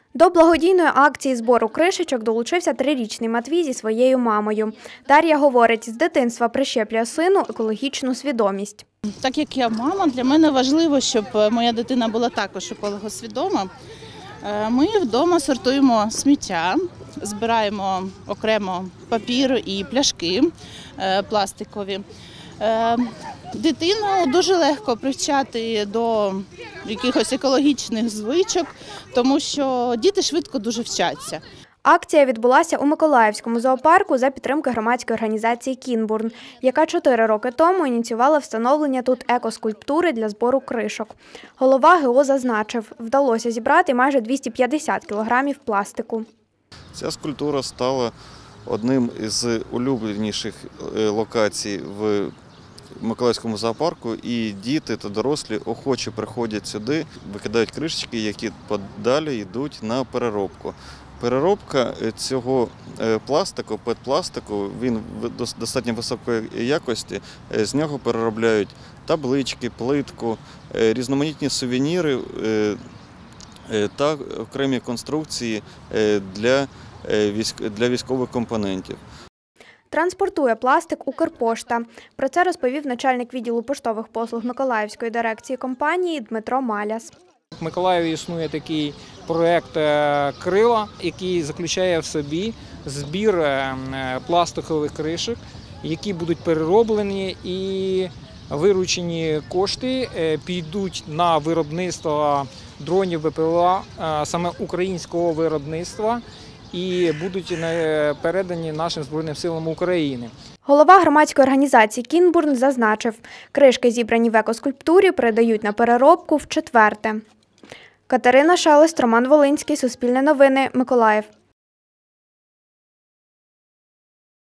До благодійної акції збору кришечок долучився 3-річний Матвій зі своєю мамою. Дар'я говорить, з дитинства прищеплює сину екологічну свідомість. Так як я мама, для мене важливо, щоб моя дитина була також екологосвідома. Ми вдома сортуємо сміття, збираємо окремо папір і пляшки пластикові. Дитину дуже легко привчати до якихось екологічних звичок, тому що діти швидко дуже вчаться. Акція відбулася у Миколаївському зоопарку за підтримки громадської організації «Кінбурн», яка 4 роки тому ініціювала встановлення тут екоскульптури для збору кришок. Голова ГО зазначив, вдалося зібрати майже 250 кілограмів пластику. Ця скульптура стала одним із улюбленіших локацій в Миколаївському зоопарку, і діти та дорослі охоче приходять сюди, викидають кришечки, які подалі йдуть на переробку. Переробка цього пластику, пет-пластику, він достатньо високої якості, з нього переробляють таблички, плитку, різноманітні сувеніри та окремі конструкції для військових компонентів. Транспортує пластик Укрпошта. Про це розповів начальник відділу поштових послуг Миколаївської дирекції компанії Дмитро Маляс. В Миколаєві існує такий проєкт «Крила», який заключає в собі збір пластикових кришок, які будуть перероблені, і виручені кошти підуть на виробництво дронів БПЛА, саме українського виробництва, і будуть передані нашим Збройним силам України. Голова громадської організації «Кінбурн» зазначив, кришки, зібрані в екоскульптурі, передають на переробку вчетверте. Катерина Шелест, Роман Волинський, Суспільне новини, Миколаїв.